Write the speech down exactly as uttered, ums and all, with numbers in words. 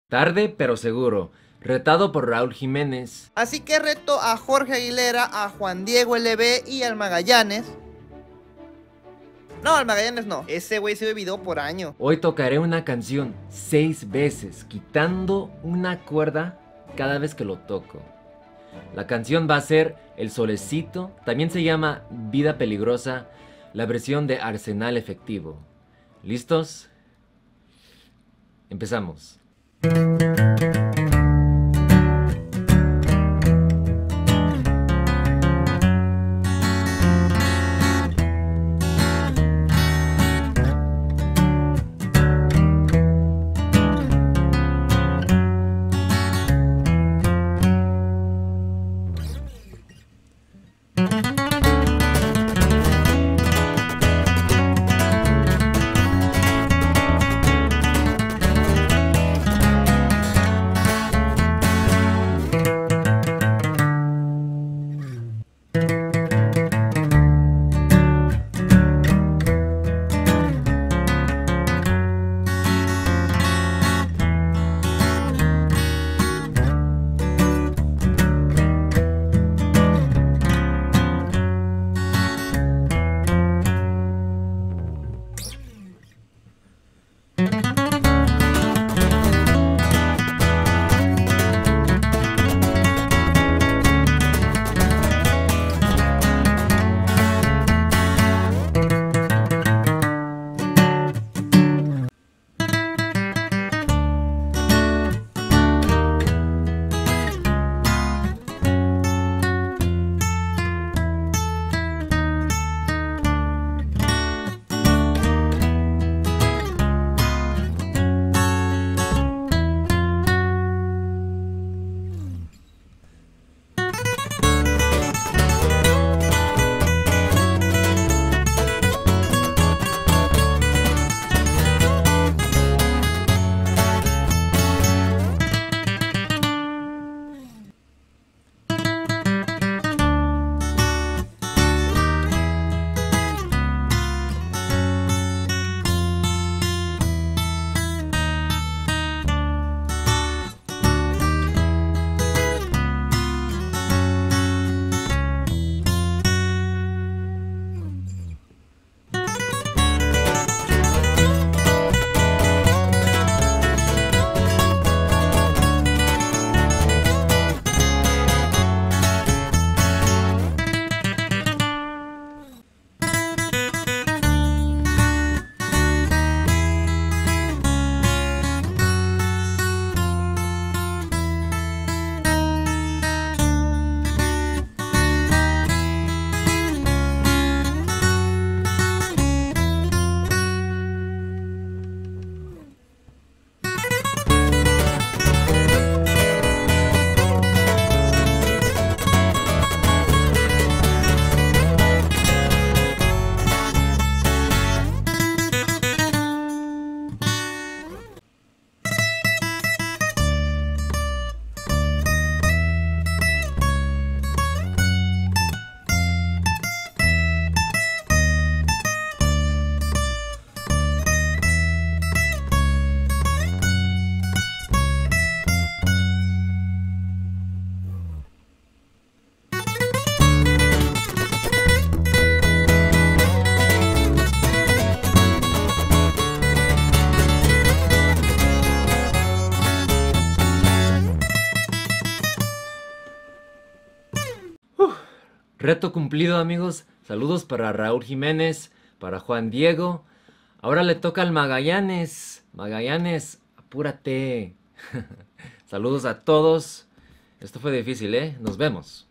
Tarde pero seguro, retado por Raúl Jiménez. Así que reto a Jorge Aguilera, a Juan Diego L B y al Magallanes. No, al Magallanes no, ese güey se video por año. Hoy tocaré una canción seis veces, quitando una cuerda cada vez que lo toco. La canción va a ser El Solecito, también se llama Vida Peligrosa, la versión de Arsenal Efectivo. ¿Listos? Empezamos. Reto cumplido, amigos. Saludos para Raúl Jiménez, para Juan Diego. Ahora le toca al Magallanes. Magallanes, apúrate. Saludos a todos. Esto fue difícil, ¿eh? Nos vemos.